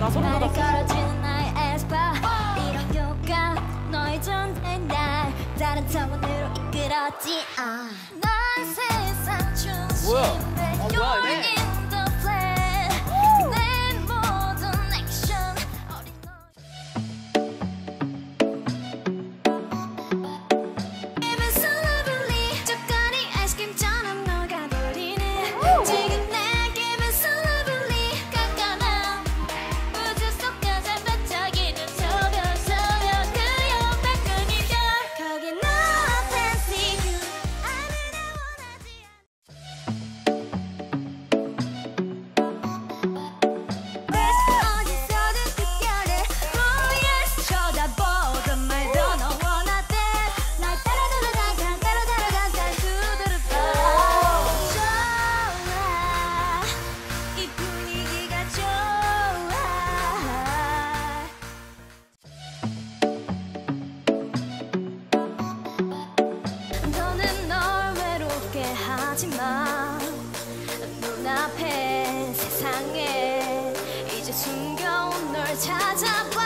나 소름 돋았어. 걸어지는 나의 에스파 이렇게가 너의 존재 날 다른 차원으로 이끌었지. 넌 세상 중심에 You're in the plan. 내 모든 액션 어린 Give it so lovely 조건이 아이스크림처럼 녹아버리네. 지금 내 Give it so lovely 깜깜한 우주 속까지 반짝이는 소변 그 옆에 끈이별 거기 너 fancy 아무나 원하지 어디서든 특별해 Oh yes 쳐다보던 말도 너 원하대 날 따라다라다가 두드려봐 좋아 이 분위기가 좋아 너는 널 외롭게 하지마 눈앞에 세상에 이제 숨겨온 널 찾아봐